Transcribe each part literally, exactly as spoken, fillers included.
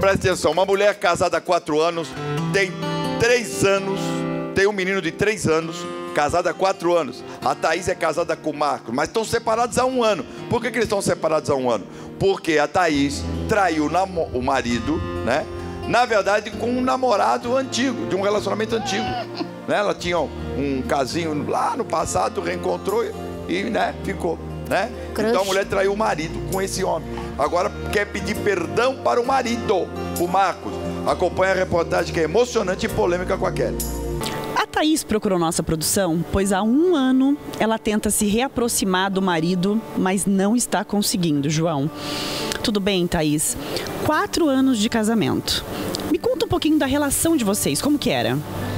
Presta atenção, uma mulher casada há quatro anos, tem três anos, tem um menino de três anos, casada há quatro anos. A Thaís é casada com o Marcos, mas estão separados há um ano. Por que, que eles estão separados há um ano? Porque a Thaís traiu o marido, né? Na verdade, com um namorado antigo, de um relacionamento antigo. Né? Ela tinha um casinho lá no passado, reencontrou e né, ficou. Né? Então a mulher traiu o marido com esse homem. Agora quer pedir perdão para o marido, o Marcos. Acompanha a reportagem que é emocionante e polêmica com a Kelly. A Thaís procurou nossa produção, pois há um ano ela tenta se reaproximar do marido, mas não está conseguindo, João. Tudo bem, Thaís? Quatro anos de casamento. Me conta um pouquinho da relação de vocês, como que era?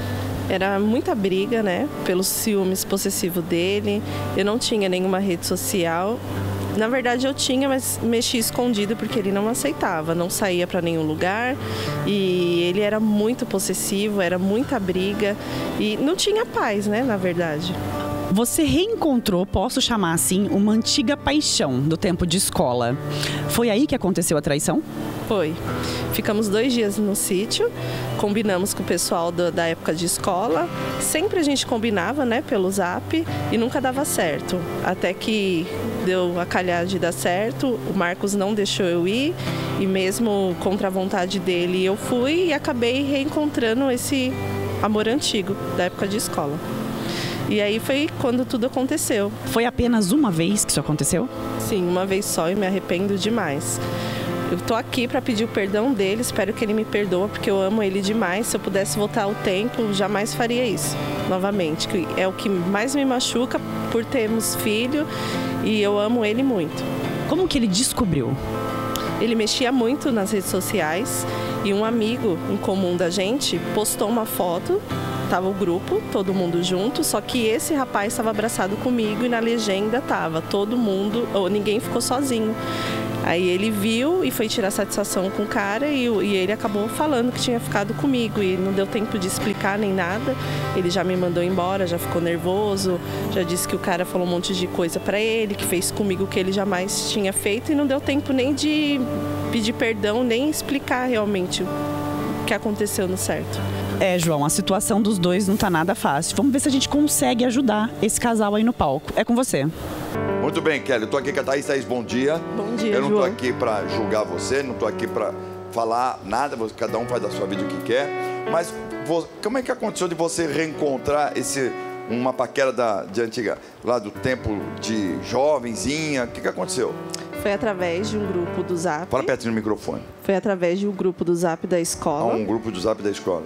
Era muita briga, né? Pelos ciúmes possessivos dele. Eu não tinha nenhuma rede social. Na verdade eu tinha, mas mexia escondido porque ele não aceitava, não saía para nenhum lugar e ele era muito possessivo, era muita briga e não tinha paz, né, na verdade. Você reencontrou, posso chamar assim, uma antiga paixão do tempo de escola. Foi aí que aconteceu a traição? Foi. Ficamos dois dias no sítio, combinamos com o pessoal do, da época de escola. Sempre a gente combinava, né, pelo zap e nunca dava certo. Até que deu a calhar de dar certo, o Marcos não deixou eu ir e mesmo contra a vontade dele eu fui e acabei reencontrando esse amor antigo da época de escola. E aí foi quando tudo aconteceu. Foi apenas uma vez que isso aconteceu? Sim, uma vez só e me arrependo demais. Eu tô aqui para pedir o perdão dele, espero que ele me perdoe, porque eu amo ele demais. Se eu pudesse voltar ao tempo, jamais faria isso novamente. Que é o que mais me machuca por termos filho e eu amo ele muito. Como que ele descobriu? Ele mexia muito nas redes sociais e um amigo em comum da gente postou uma foto. Tava o grupo, todo mundo junto, só que esse rapaz estava abraçado comigo e na legenda tava todo mundo, ou ninguém ficou sozinho. Aí ele viu e foi tirar satisfação com o cara e, e ele acabou falando que tinha ficado comigo e não deu tempo de explicar nem nada. Ele já me mandou embora, já ficou nervoso, já disse que o cara falou um monte de coisa pra ele, que fez comigo o que ele jamais tinha feito e não deu tempo nem de pedir perdão, nem explicar realmente o que aconteceu no certo. É, João, a situação dos dois não tá nada fácil. Vamos ver se a gente consegue ajudar esse casal aí no palco. É com você. Muito bem, Kelly. Eu tô aqui com a Thaís. Thaís, bom dia. Bom dia, Eu não João. tô aqui pra julgar você, não tô aqui pra falar nada. Cada um faz da sua vida o que quer. Mas como é que aconteceu de você reencontrar esse, uma paquera da, de antiga, lá do tempo de jovenzinha? O que que aconteceu? Foi através de um grupo do Zap. Fala perto no microfone. Foi através de um grupo do Zap da escola. Ah, um grupo do Zap da escola.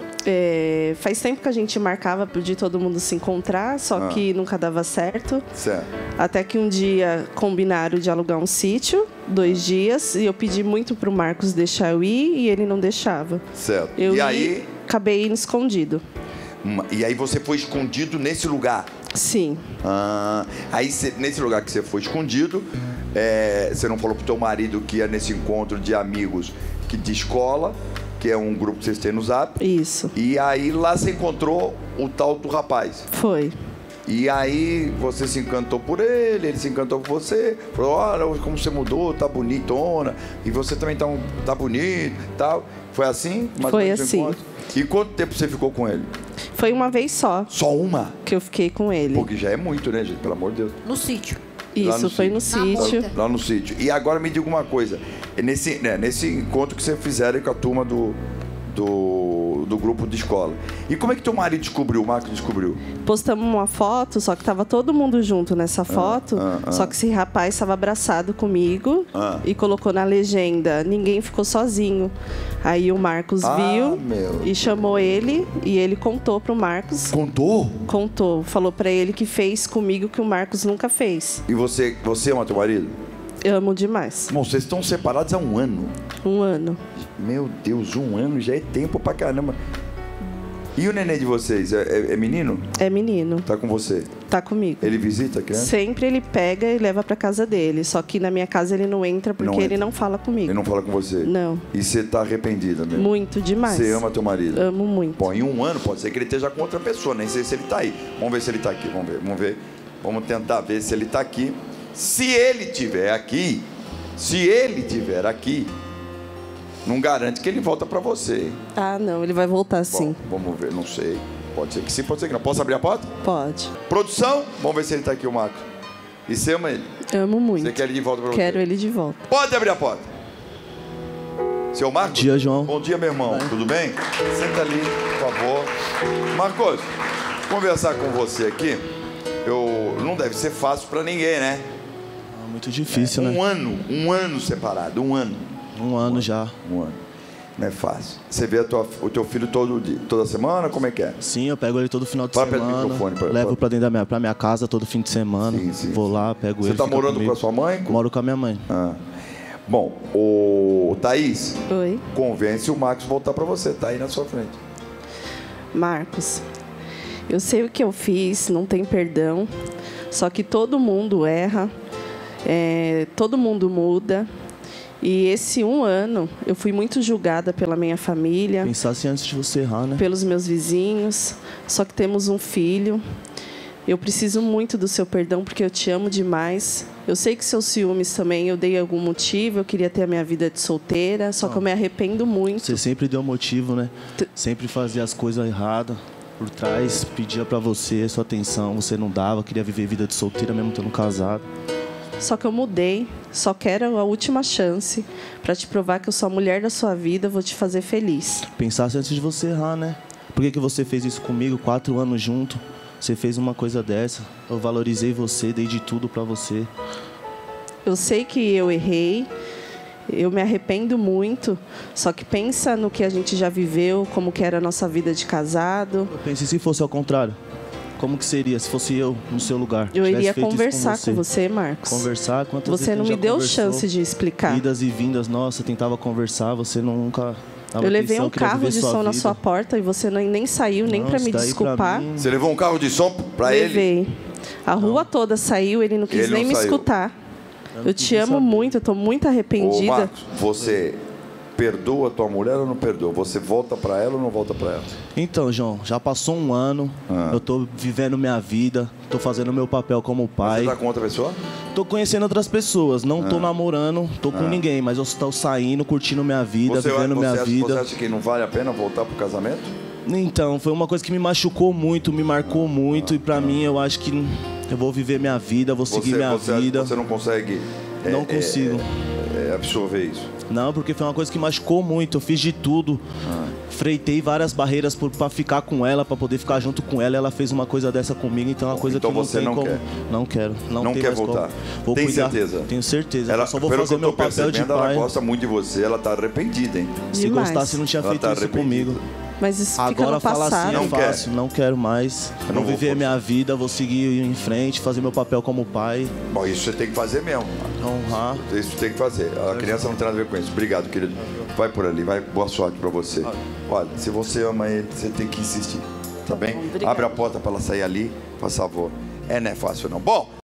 É, faz tempo que a gente marcava de todo mundo se encontrar, só Ah. que nunca dava certo. Certo. Até que um dia combinaram de alugar um sítio, dois dias, e eu pedi muito pro Marcos deixar eu ir e ele não deixava. Certo. Eu e ia, aí? acabei indo escondido. E aí você foi escondido nesse lugar? Sim. Ah, aí cê, nesse lugar que você foi escondido, é, você não falou pro teu marido que ia nesse encontro de amigos que, de escola, que é um grupo que vocês têm no Zap. Isso. E aí lá você encontrou o tal do rapaz. Foi. E aí você se encantou por ele, ele se encantou por você, falou, olha como você mudou, tá bonitona, e você também tá, um, tá bonito e tal. Foi assim? Mais Foi ou menos o assim. encontro? E quanto tempo você ficou com ele? Foi uma vez só Só uma? que eu fiquei com ele. Porque já é muito, né, gente? Pelo amor de Deus. No sítio. Isso, no foi no sítio. sítio. Lá, lá no sítio. E agora me diga uma coisa. Nesse, né, nesse encontro que você fizeram com a turma do, do, do grupo de escola. E como é que teu marido descobriu, o Marcos descobriu? Postamos uma foto, só que tava todo mundo junto nessa foto. ah, ah. Só que esse rapaz estava abraçado comigo Ah. e colocou na legenda, ninguém ficou sozinho. Aí o Marcos Ah, viu meu e chamou ele e ele contou pro Marcos. Contou? Contou, falou pra ele que fez comigo que o Marcos nunca fez. E você, você ama teu marido? Eu amo demais. Bom, vocês estão separados há um ano. Um ano. Meu Deus, um ano já é tempo pra caramba. E o neném de vocês, é, é- é menino? É menino. Tá com você? Tá comigo. Ele visita a criança? Sempre ele pega e leva pra casa dele. Só que na minha casa ele não entra porque Não entra. ele não fala comigo. Ele não fala com você? Não. E você tá arrependida mesmo? Muito demais. Você ama teu marido? Amo muito. Bom, em um ano pode ser que ele esteja com outra pessoa, nem sei se ele tá aí. Vamos ver se ele tá aqui, vamos ver, vamos ver. Vamos tentar ver se ele tá aqui. Se ele tiver aqui, se ele tiver aqui, Não garante que ele volta pra você. Hein? Ah, não, ele vai voltar sim. Bom, vamos ver, não sei. Pode ser que sim, pode ser que não. Posso abrir a porta? Pode. Produção, vamos ver se ele tá aqui, o Marcos. E você ama ele? Amo muito. Você quer ele de volta pra você? Quero ele de volta. Pode abrir a porta. Seu Marcos? Bom dia, João. Bom dia, meu irmão. Tudo bem? Senta ali, por favor. Marcos, conversar com você aqui, eu... não deve ser fácil pra ninguém, né? É muito difícil, é, né? Um ano, um ano separado, um ano. Um ano um já. Um ano. Não é fácil. Você vê a tua, o teu filho todo dia, toda semana? Como é que é? Sim, eu pego ele todo final de Fala perto do semana. microfone, pra- levo pra- pra dentro da minha, pra minha casa todo fim de semana. Sim, sim, Vou sim. lá, pego Você ele. tá fica morando comigo. com a sua mãe? Com- Moro com a minha mãe. Ah. Bom, o Thaís, Oi. convence o Marcos a voltar pra você. Tá aí na sua frente. Marcos, eu sei o que eu fiz, não tem perdão. Só que todo mundo erra, é, todo mundo muda. E esse um ano eu fui muito julgada pela minha família, Pensasse antes de você errar, né? pelos meus vizinhos. Só que temos um filho. Eu preciso muito do seu perdão porque eu te amo demais. Eu sei que seus ciúmes também eu dei algum motivo. Eu queria ter a minha vida de solteira, só que eu me arrependo muito. Você sempre deu motivo, né? Tu- Sempre fazia as coisas erradas por trás, pedia pra você sua atenção, você não dava, queria viver vida de solteira mesmo estando casado. Só que eu mudei. Só quero a última chance para te provar que eu sou a mulher da sua vida, vou te fazer feliz. Pensasse antes de você errar, né? Por que, que você fez isso comigo, quatro anos junto? Você fez uma coisa dessa. Eu valorizei você, dei de tudo pra você. Eu sei que eu errei, eu me arrependo muito, só que pensa no que a gente já viveu, como que era a nossa vida de casado. Eu pensei, se fosse ao contrário, como que seria se fosse eu no seu lugar? Eu tivesse iria feito isso conversar com você, Marcos. Conversar? Quantas Você vezes não a gente me já deu conversou? chance de explicar. Idas e vindas, nossa, tentava conversar, você nunca dava Eu levei atenção, um queria carro viver de sua som na vida. sua porta e você nem, nem saiu, nem Não, para isso me daí desculpar. mim, Você levou um carro de som pra ele? Levei. A rua toda saiu, ele não quis Ele nem não me saiu. escutar. Eu Eu, não te quis amo saber. muito, eu tô muito Ô, arrependida. Marcos, você perdoa tua mulher ou não perdoa? Você volta pra ela ou não volta pra ela? Então, João, já passou um ano, Ah. eu tô vivendo minha vida, tô fazendo meu papel como pai. Você tá com outra pessoa? Tô conhecendo outras pessoas, não tô namorando, tô com ninguém, mas eu estou saindo, curtindo minha vida, Você, vivendo você, minha acha, vida. você acha que não vale a pena voltar pro casamento? Então, foi uma coisa que me machucou muito, me marcou muito, e pra mim eu acho que eu vou viver minha vida, vou seguir você, minha você, vida. Você não consegue é, Não é, consigo. é, absorver isso. Não, porque foi uma coisa que machucou muito, eu fiz de tudo. Freitei várias barreiras por, pra ficar com ela, pra poder ficar junto com ela. Ela fez uma coisa dessa comigo, então é uma coisa então que não você tem não como. quer? Não quero. Não, Não tem quer mais voltar? como. Vou Tem cuidar. certeza? Tenho certeza. Ela, eu só vou pelo fazer que eu meu tô papel de percebendo, ela pai. gosta muito de você, ela tá arrependida, hein? Se Demais. gostasse, não tinha Ela feito tá isso arrependida. comigo. Mas isso fica Agora no falar passado. assim Não é quer. fácil, não quero mais. Eu não Vou vou viver forçar. minha vida, vou seguir em frente, fazer meu papel como pai, Bom, isso você tem que fazer mesmo. honrar. Isso tem que fazer. A criança não tem nada a ver com isso. Obrigado, querido. Vai por ali, vai. Boa sorte pra você. Olha, se você ama ele, você tem que insistir. Tá bem? bom, obrigada. Abre a porta pra ela sair ali, por favor. É, não é fácil não. Bom.